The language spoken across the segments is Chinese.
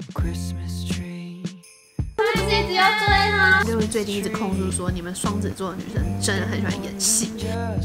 就是最近一直控诉说，你们双子座的女生真的很喜欢演戏。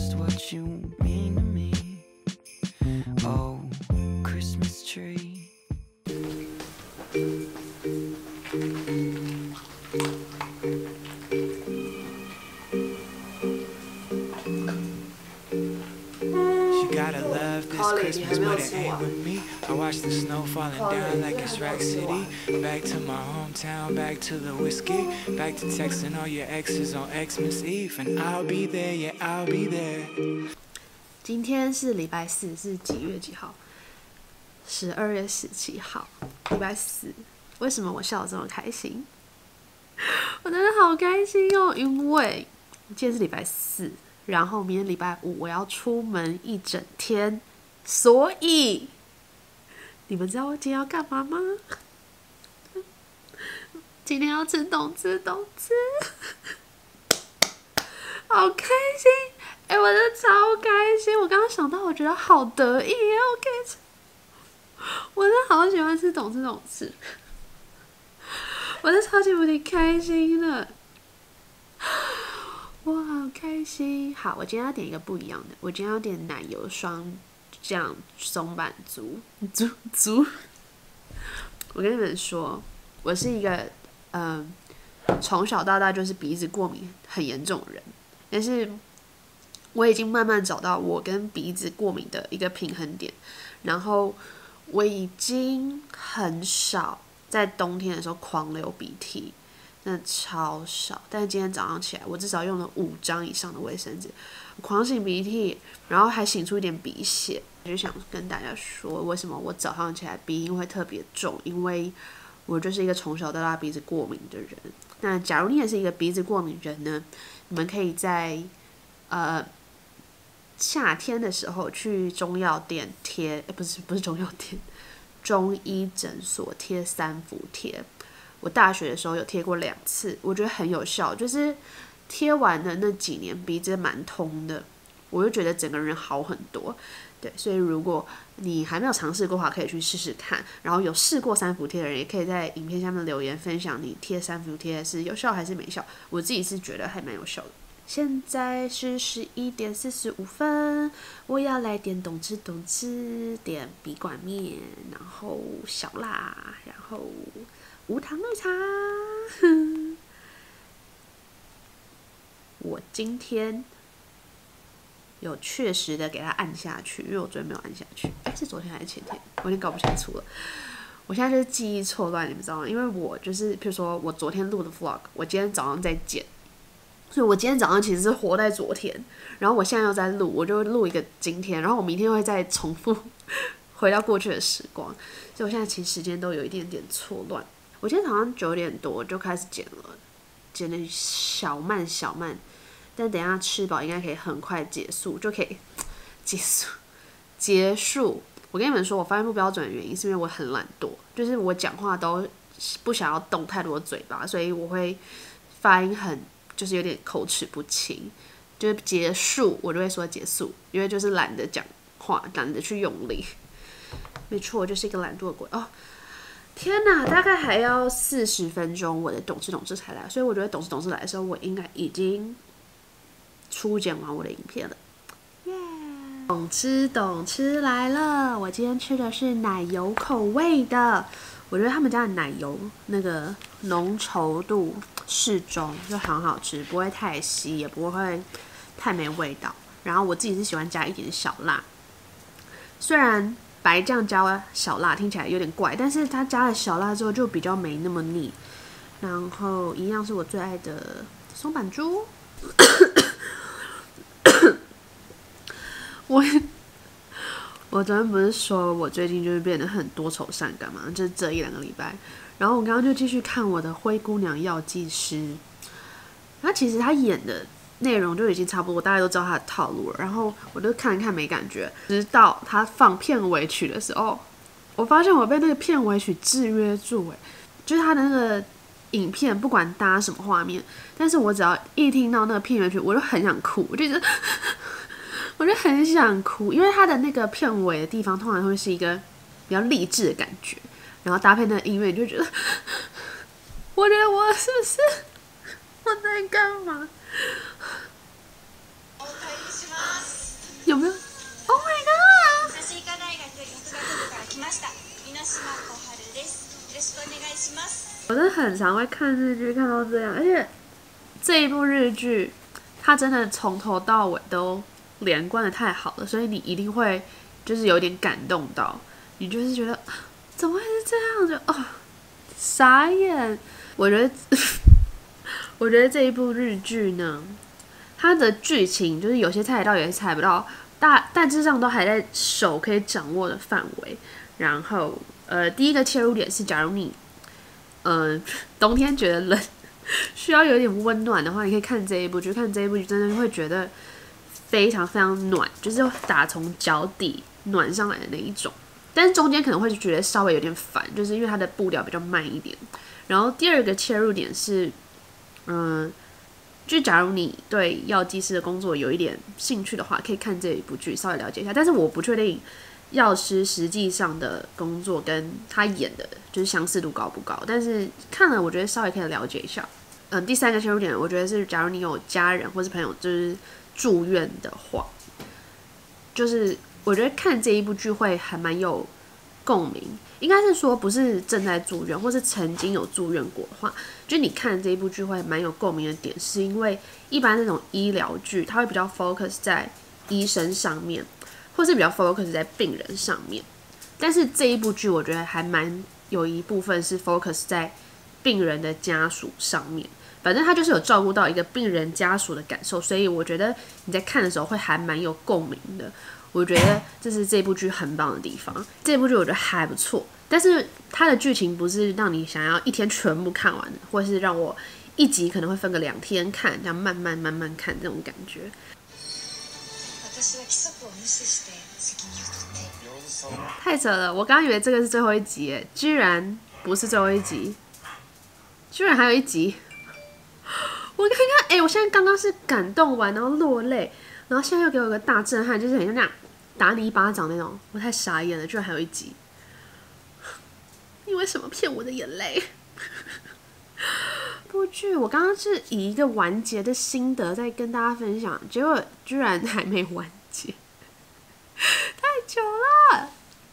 Christmas, but it ain't with me. I watch the snow falling down like it's Rack City. Back to my hometown, back to the whiskey. Back to texting all your exes on Xmas Eve. And I'll be there, yeah, I'll be there. 今天是礼拜四，是几月几号？12月17号，礼拜四。为什么我笑得这么开心？我真的好开心哦，因为今天是礼拜四，然后明天礼拜五我要出门一整天。所以，你们知道我今天要干嘛吗？今天要吃懂吃，好开心！我真的超开心！我刚刚想到，我觉得好得意耶！我可以吃，我真的好喜欢吃懂吃，我真的超级无敌开心的，我好开心！好，我今天要点一个不一样的，我今天要点奶油双酱松板猪。我跟你们说，我是一个从小到大就是鼻子过敏很严重的人，但是我已经慢慢找到我跟鼻子过敏的一个平衡点，然后我已经很少在冬天的时候狂流鼻涕，真的超少。但是今天早上起来，我至少用了5张以上的卫生纸，狂擤鼻涕，然后还擤出一点鼻血。我就想跟大家说，为什么我早上起来鼻音会特别重，因为我就是一个从小到大鼻子过敏的人。那假如你也是一个鼻子过敏人呢，你们可以在夏天的时候去中药店贴，不是中药店，中医诊所贴3伏贴。我大学的时候有贴过2次，我觉得很有效，就是贴完的那几年鼻子蛮通的，我就觉得整个人好很多。对，所以如果你还没有尝试过的话，可以去试试看。然后有试过3伏贴的人，也可以在影片下面留言分享你贴3伏贴是有效还是没效。我自己是觉得还蛮有效的。现在是11点45分，我要来点懂吃，点笔管面，然后小辣，然后无糖绿茶。我今天有确实的给它按下去，因为我昨天没有按下去。是昨天还是前天？我有点搞不清楚了。我现在就是记忆错乱，你们知道吗？因为我就是，譬如说我昨天录的 vlog， 我今天早上在剪，所以我今天早上其实是活在昨天，然后我现在又在录，我就录一个今天，然后我明天会再重复回到过去的时光，所以我现在其实时间都有一点点错乱。我今天早上9点多就开始剪了，剪的小慢，但等一下吃饱应该可以很快结束，就可以结束。我跟你们说，我发现不标准的原因是因为我很懒惰，就是我讲话都不想要动太多嘴巴，所以我会发音就是有点口齿不清。就是结束我就会说结束，因为就是懒得讲话，懒得去用力。没错，我就是一个懒惰鬼哦。天哪，大概还要40分钟，我的懂事才来，所以我觉得懂事来的时候，我应该已经初剪完我的影片了。耶！懂吃来了，我今天吃的是奶油口味的，我觉得他们家的奶油那个浓稠度适中，就很好吃，不会太稀，也不会太没味道。然后我自己是喜欢加一点小辣，虽然白酱加小辣听起来有点怪，但是它加了小辣之后就比较没那么腻。然后一样是我最爱的松板猪。我昨天不是说我最近就是变得很多愁善感嘛，就是这1-2个礼拜。然后我刚刚就继续看我的《灰姑娘药剂师》，他其实他演的内容就已经差不多，大家都知道他的套路了。然后我就看一看没感觉，直到他放片尾曲的时候，我发现我被那个片尾曲制约住，就是他的那个影片不管搭什么画面，但是我只要一听到那个片尾曲，我就很想哭，我就很想哭，因为他的那个片尾的地方通常会是一个比较励志的感觉， 然后搭配那个音乐，你就觉得，我觉得我是不是我在干嘛？有没有 ？Oh my god！ 我真的很常会看日剧，看到这样，而且这一部日剧，它真的从头到尾都连贯的太好了，所以你一定会就是有点感动到，你就是觉得怎么会是这样？就傻眼。我觉得，我觉得这一部日剧呢，它的剧情就是有些猜得到，有些猜不到，大致上都还在手可以掌握的范围。然后，第一个切入点是，假如你冬天觉得冷，需要有点温暖的话，你可以看这一部剧。看这一部剧真的会觉得非常非常暖，就是打从脚底暖上来的那一种。但是中间可能会觉得稍微有点烦，就是因为它的步调比较慢一点。然后第二个切入点是，就假如你对药剂师的工作有一点兴趣的话，可以看这一部剧稍微了解一下。但是我不确定药师实际上的工作跟他演的就是相似度高不高，但是看了我觉得稍微可以了解一下。第三个切入点，我觉得是假如你有家人或是朋友就是住院的话，就是我觉得看这一部剧会还蛮有共鸣。应该是说不是正在住院或是曾经有住院过的话，就你看这一部剧会蛮有共鸣的点，是因为一般那种医疗剧它会比较 focus 在医生上面，或是比较 focus 在病人上面。但是这一部剧我觉得还蛮有一部分是 focus 在病人的家属上面，反正他就是有照顾到一个病人家属的感受，所以我觉得你在看的时候会还蛮有共鸣的。我觉得这是这部剧很棒的地方。这部剧我觉得还不错，但是它的剧情不是让你想要一天全部看完的，或是让我一集可能会分个2天看，这样慢慢看这种感觉。太扯了！我刚刚以为这个是最后一集耶，居然不是最后一集，居然还有一集。我看看，我现在刚刚是感动完，然后落泪，然后现在又给我一个大震撼，就是很像那样打你一巴掌那种，我太傻眼了，居然还有一集。你为什么骗我的眼泪？部剧我刚刚是以一个完结的心得在跟大家分享，结果居然还没完结，太久了。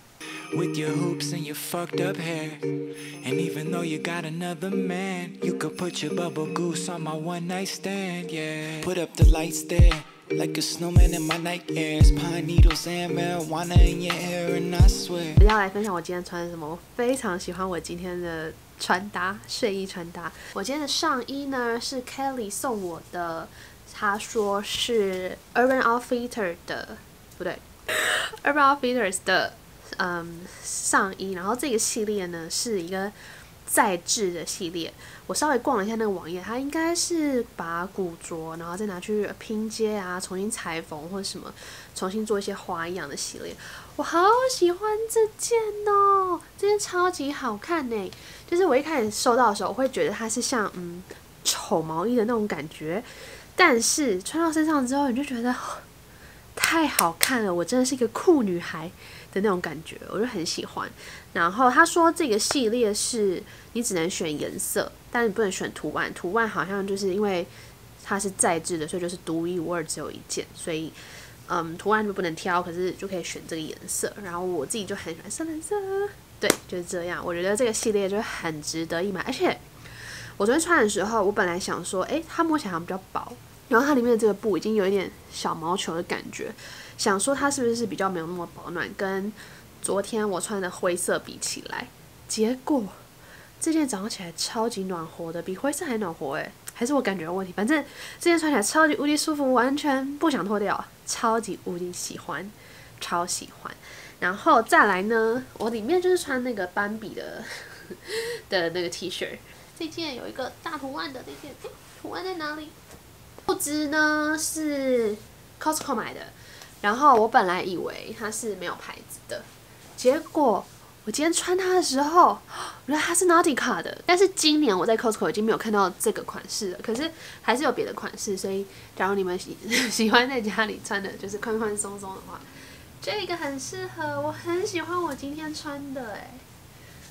With your hoops and your fucked up hair. And even though you got another man, you could put your bubble goose on my one night stand, yeah. Put up the lights there, like a snowman in my nightmares. Pine needles and marijuana in your hair, and I swear. 我要来分享我今天穿什么，我非常喜欢我今天的穿搭，睡衣穿搭。我今天的上衣呢是 Kelly 送我的，他说是 Urban Outfitters 的，不对 ，Urban Outfitters 的。上衣，然后这个系列呢是一个再制的系列。我稍微逛了一下那个网页，它应该是把古着，然后再拿去拼接啊，重新裁缝或者什么，重新做一些花样的系列。我好喜欢这件哦，这件超级好看呢。就是我一开始收到的时候，我会觉得它是像丑毛衣的那种感觉，但是穿到身上之后，你就觉得太好看了，我真的是一个酷女孩的那种感觉，我就很喜欢。然后他说这个系列是你只能选颜色，但是不能选图案。图案好像就是因为它是再制的，所以就是独一无二，只有一件，所以图案就不能挑，可是就可以选这个颜色。然后我自己就很喜欢深蓝色，对，就是这样。我觉得这个系列就很值得一买，而且我昨天穿的时候，我本来想说，它摸起来好像比较薄。然后它里面的这个布已经有一点小毛球的感觉，想说它是不是比较没有那么保暖，跟昨天我穿的灰色比起来，结果这件早上起来超级暖和的，比灰色还暖和还是我感觉有问题？反正这件穿起来超级无敌舒服，完全不想脱掉，超级无敌喜欢，超喜欢。然后再来呢，我里面就是穿那个斑比的那个 T 恤，这件有一个大图案的那件，图案在哪里？裤子呢是 Costco 买的，然后我本来以为它是没有牌子的，结果我今天穿它的时候，原来它是 Nautica 的。但是今年我在 Costco 已经没有看到这个款式了，可是还是有别的款式，所以假如你们喜欢在家里穿的就是宽宽松松的话，这个很适合，我很喜欢我今天穿的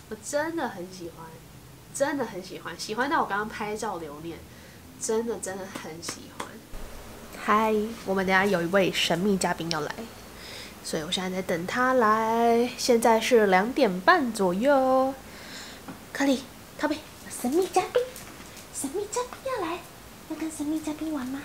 我真的很喜欢，真的很喜欢，喜欢到我刚刚拍照留念，真的很喜欢。嗨，我们等一下有一位神秘嘉宾要来，所以我现在在等他来。现在是2点半左右。克里，靠背，神秘嘉宾，神秘嘉宾要来，要跟神秘嘉宾玩吗？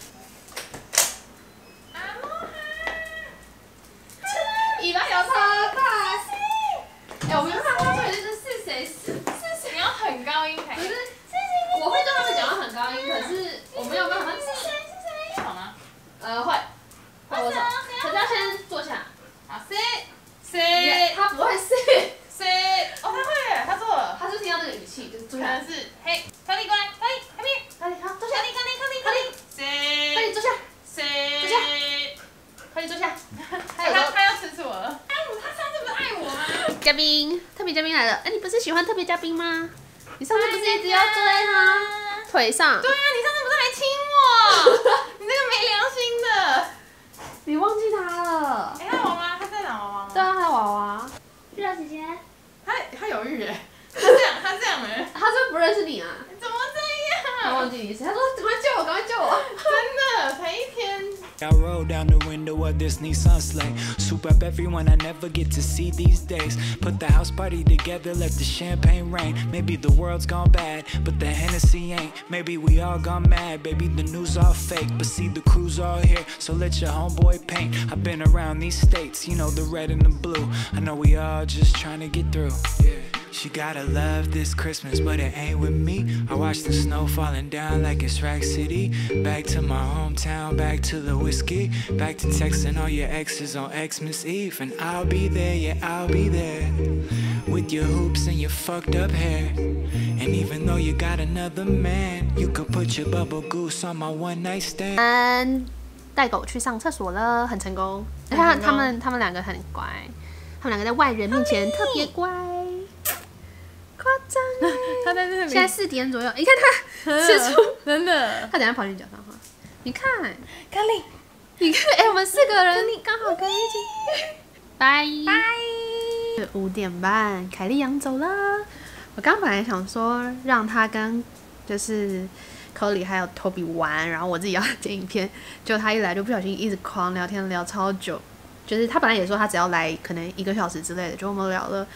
尾巴摇超大，我没有看过这里是谁？是谁？ 你要很高音才。 不是，我会对他们讲到很高音，可是我没有办法。 是谁？好吗？ 会，我走。可是要先坐下。 好，谁？ 他不会是谁？哦，他会，他做了。 他是听到这个语气，就是坐下。 可能是，嘿，克里过来，克里，这边。 克里，好，坐下。 克里，谁？ 克里坐下。 谁？ 坐下。克里坐下。 他要吃醋了。他上次不是爱我吗？ 嘉宾，特别嘉宾来了。你不是喜欢特别嘉宾吗？你上次不是一直要坐在他腿上？ 对啊，你上次不是还亲我？你这个没良心的！ 你忘记他了？ 他有娃娃，他在哪娃娃吗？ 对啊，他有娃娃。是啊，姐姐。 他犹豫哎，他这样哎， 他是不认识你啊？ 怎么这他样？ 忘记你是，他说赶快救我，赶快救我！ 真的才1天。 I roll down the window of this Nissan sleigh. Swoop up everyone I never get to see these days. Put the house party together, let the champagne rain. Maybe the world's gone bad, but the Hennessy ain't. Maybe we all gone mad, baby the news all fake. But see the crew's all here, so let your homeboy paint. I've been around these states, you know the red and the blue. I know we all just trying to get through. Yeah. She gotta love this Christmas, but it ain't with me. I watch the snow falling down like it's Rack City. Back to my hometown, back to the whiskey. Back to texting all your exes on Xmas Eve. And I'll be there, yeah, I'll be there. With your hoops and your fucked up hair. And even though you got another man, you could put your bubble goose on my one night stand. 带狗去上厕所了，很成功。他们2个很乖，他们2个在外人面前特别乖。夸张哎！ 他在这里。 现在4点左右，你看他吃醋， 真的。 他等下跑去你脚上哈。你看， 克里， 你看，我们4个人刚好可以一起。拜拜。5点半，凯莉养走了。我刚本来想说让他跟就是科里还有 Toby 玩，然后我自己要剪影片，结果他一来就不小心一直狂聊天，聊超久。就是他本来也说他只要来可能1个小时之类的，就我们聊了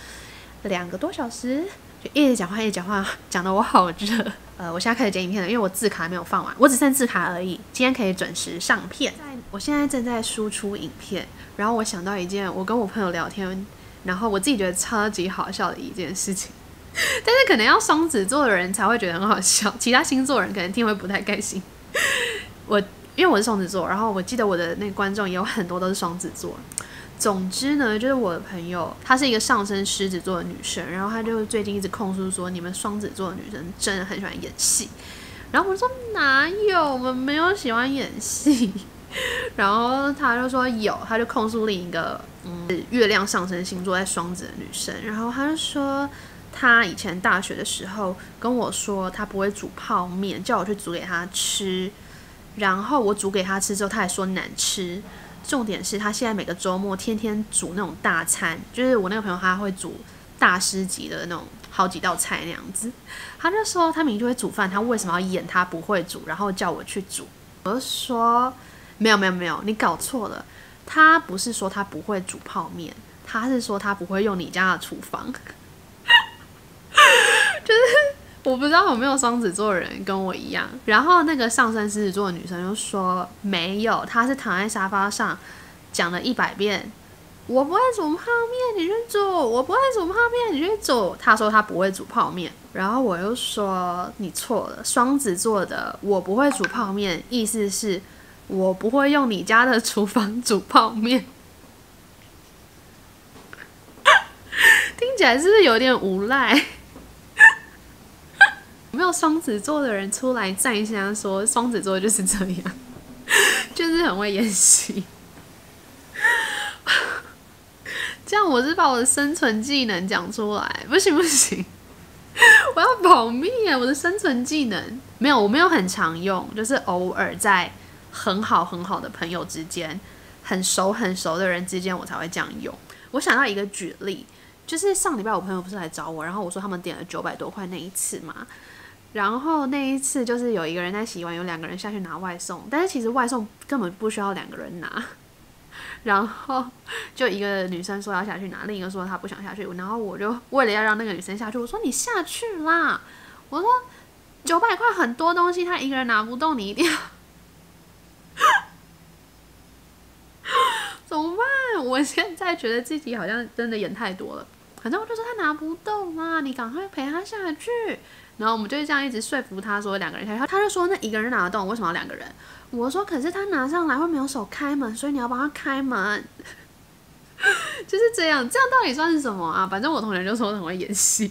2个多小时。就一直讲话，讲得我好热。我现在开始剪影片了，因为我字卡没有放完，我只剩字卡而已。今天可以准时上片。我现在正在输出影片，然后我想到一件我跟我朋友聊天，然后我自己觉得超级好笑的一件事情，但是可能要双子座的人才会觉得很好笑，其他星座人可能听会不太开心。因为我是双子座，然后我记得我的那个观众也有很多都是双子座。总之呢，就是我的朋友，她是一个上升狮子座的女生，然后她就最近一直控诉说，你们双子座的女生真的很喜欢演戏。然后我说哪有，我们没有喜欢演戏。然后她就说有，她就控诉另一个月亮上升星座在双子的女生，然后她就说她以前大学的时候跟我说她不会煮泡面，叫我去煮给她吃，然后我煮给她吃之后，她还说难吃。重点是他现在每个周末天天煮那种大餐，就是我那个朋友他会煮大师级的那种好几道菜那样子。他就说他明明就会煮饭，他为什么要演他不会煮，然后叫我去煮？我就说没有，你搞错了。他不是说他不会煮泡面，他是说他不会用你家的厨房。就是我不知道有没有双子座的人跟我一样，然后那个上升狮子座的女生就说没有，她是躺在沙发上讲了100遍，我不会煮泡面，你去煮；我不会煮泡面，你去煮。她说她不会煮泡面，然后我又说你错了，双子座的我不会煮泡面，意思是我不会用你家的厨房煮泡面。听起来是不是有点无赖？有没有双子座的人出来站一下说双子座就是这样，就是很会演戏。这样我是把我的生存技能讲出来，不行，我要保密啊！我的生存技能没有，我没有很常用，就是偶尔在很好的朋友之间，很熟的人之间，我才会这样用。我想到一个举例， 就是上礼拜我朋友不是来找我，然后我说他们点了900多块那一次嘛，然后那一次就是有一个人在洗碗，有2个人下去拿外送，但是其实外送根本不需要2个人拿，然后就一个女生说要下去拿，另一个说她不想下去，然后我就为了要让那个女生下去，我说你下去啦，我说900块很多东西，她一个人拿不动，你一定要怎么办？我现在觉得自己好像真的演太多了。反正我就说他拿不动啊，你赶快陪他下去。然后我们就这样一直说服他说2个人下去，他就说那1个人拿得动，为什么要2个人？我说可是他拿上来会没有手开门，所以你要帮他开门。就是这样到底算是什么啊？反正我同学就说我很会演戏。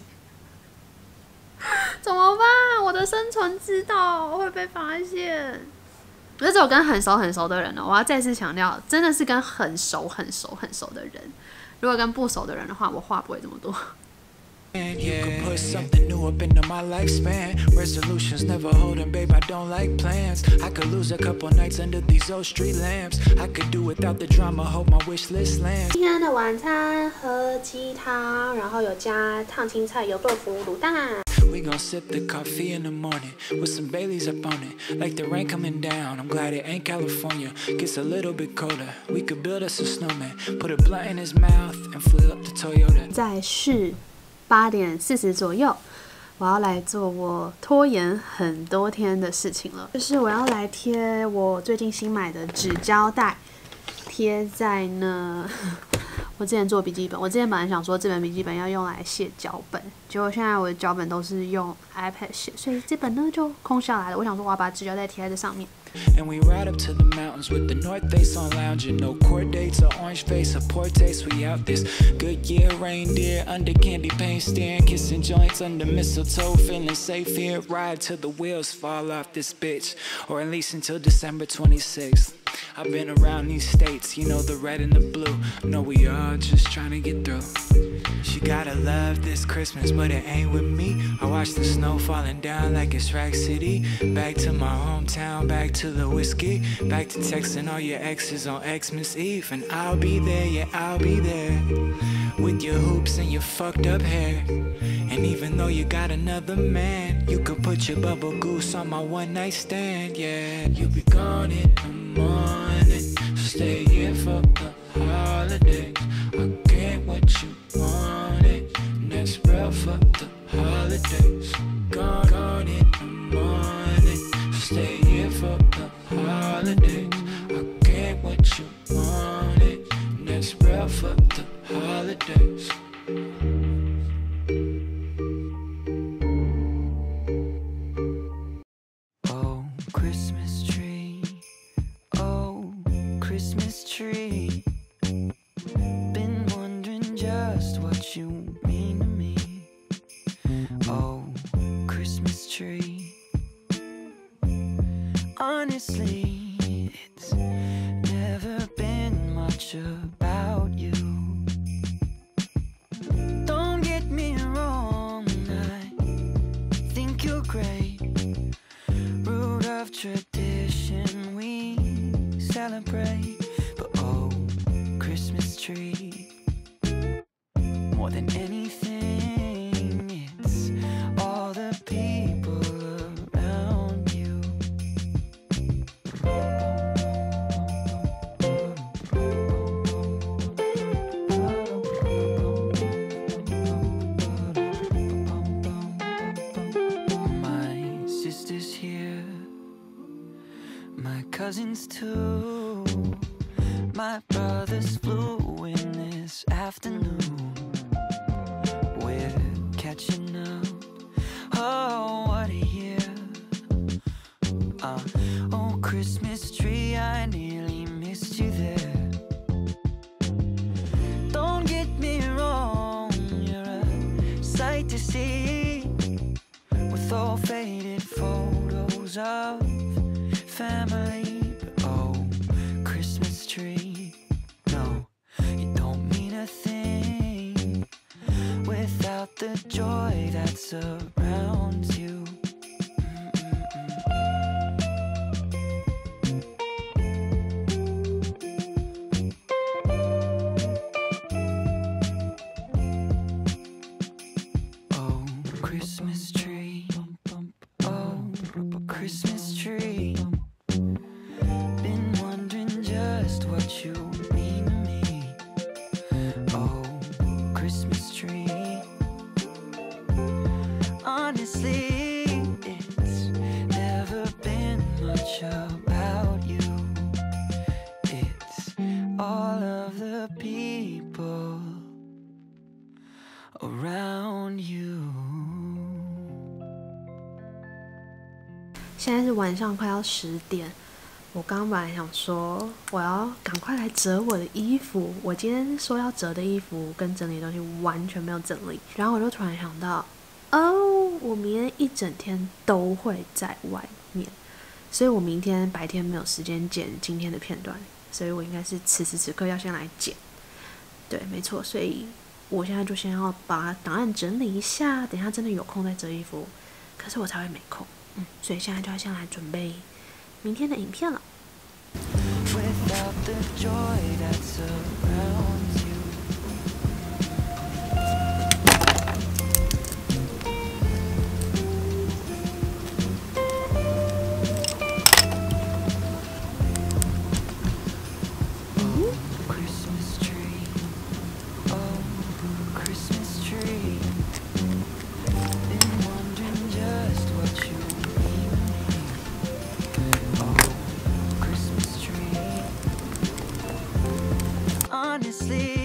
怎么办？我的生存之道会被发现。不是只有跟很熟的人哦，我要再次强调，真的是跟很熟的人。如果跟不熟的人的话，我话不会这么多。 You could put something new up into my lifespan. Resolutions never holding, babe. I don't like plans. I could lose a couple nights under these old street lamps. I could do without the drama. Hope my wish list lands. 今天的晚餐喝鸡汤，然后有加烫青菜、油豆腐、卤蛋。 We gon' sip the coffee in the morning with some Baileys up on it. Like the rain coming down. I'm glad it ain't California. Gets a little bit colder. We could build us a snowman. Put a blunt in his mouth and flip up the Toyota. 再是8点40左右，我要来做我拖延很多天的事情了，就是我要来贴我最近新买的纸胶带，贴在那。我之前做笔记本，我之前本来想说这本笔记本要用来写脚本，结果现在我的脚本都是用 iPad 写，所以这本呢就空下来了。我想说我要把纸胶带贴在这上面。 And we ride up to the mountains with the North Face on lounging. No court dates or orange face or poor taste. We out this good year, reindeer under candy paint, staring, kissing joints under mistletoe, feeling safe here. Ride till the wheels fall off this bitch, or at least until December 26th. I've been around these states, you know, the red and the blue. No, we all just trying to get through. She gotta love this Christmas, but it ain't with me. I watch the snow falling down like it's Rack City. Back to my hometown, back to the whiskey. Back to texting all your exes on Xmas Eve. And I'll be there, yeah, I'll be there. With your hoops and your fucked up hair. And even though you got another man, you could put your bubble goose on my one night stand, yeah. You'll be gone in the morning, so stay here for the holidays. I get what you wanted, and that's real for the holidays. Gone in the morning, so stay here for the holidays. I get what you wanted, and that's real for the holidays. Oh, Christmas tree, oh, Christmas tree. Been wondering just what you mean to me. Oh, Christmas tree. Honestly, it's never been much about you. Don't get me wrong, I think you're great. Root of tradition we celebrate. But oh, Christmas tree, more than anything, it's all the people around you. My sister's here, my cousins too. My brothers flew in this afternoon. We're catching up. Oh, what a year. Oh, Christmas tree, I nearly missed you there. Don't get me wrong, you're a sight to see. With all faded photos of family. But oh, Christmas tree, no, you don't mean a thing without the joy that surrounds you. Christmas tree. Oh, Christmas tree. Been wondering just what you mean to me. Oh, Christmas tree. Honestly, it's never been much about you. It's all of the people around you. 现在是晚上快要10点，我刚本来想说我要赶快来折我的衣服，我今天说要折的衣服跟整理的东西完全没有整理，然后我就突然想到，我明天一整天都会在外面，所以我明天白天没有时间剪今天的片段，所以我应该是此时此刻要先来剪。对，没错，所以我现在就先要把档案整理一下，等一下真的有空再折衣服，可是我才会没空。所以现在就要先来准备明天的影片了。 Without the joy that surrounds you. Oh, Christmas tree. Oh, Christmas tree. Been wondering just what you mean to me. Oh, Christmas tree. Honestly,